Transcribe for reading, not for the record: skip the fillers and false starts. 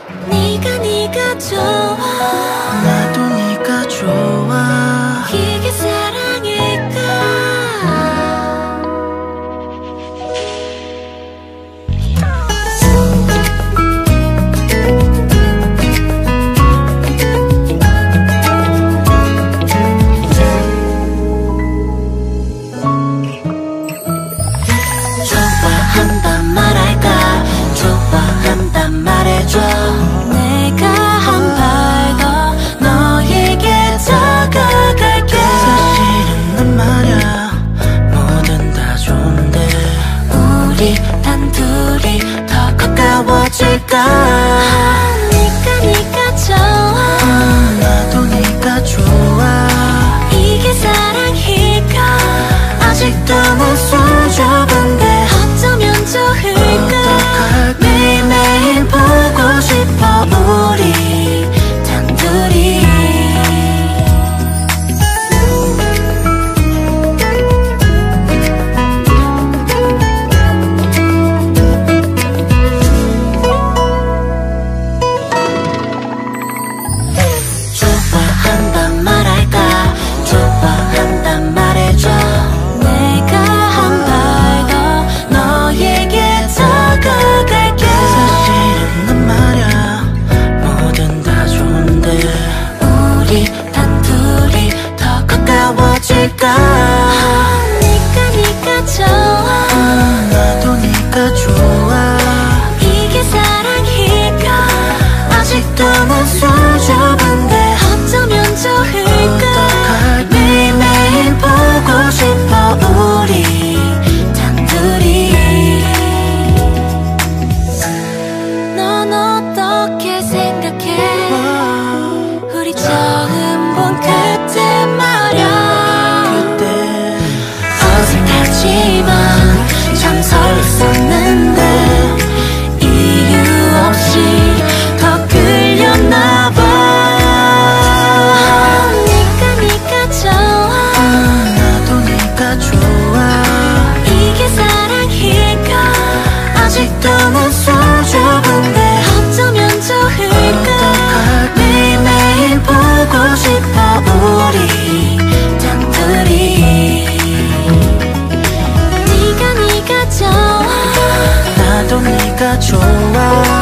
네가 좋아 나도 네가 좋아 이게 사랑일까 좋아한단 말할까 좋아한단 말해줘 내가 한 발 더 너에게 다가갈게 사실은 난 말야 뭐든 다 좋은데 우리 단둘이 더 가까워질까 네가 좋아 나도 네가 좋아 이게 사랑일까 아직도 난 수줍은데 어쩌면 좋을까 매일매일 보고 싶어 우리 단둘이 좋아한단 말할까 좋아한단 말해줘 내가 한 발 더 너에게 다가갈게 사실은 난 말야 뭐든 다 좋은데 우리 단둘이 더 가까워질까 네가 좋아 나도 네가 좋아 이게 사랑일까 아직도 난 수줍은데 어쩌면 좋을까 매일매일 보고 싶어 우리 단둘이 넌 어떻게 생각해 우리 처음 본 그때 말야 그때 어색하지만 참 설렜었는데 이유 없이 더 끌렸나 봐 네가 좋아 나도 네가 좋아 이게 사랑일까 아직도 난 수줍은데 어쩌면 좋을까 매일매일 보고 싶어 우리 단둘이 네가 좋아 나도 네가 좋아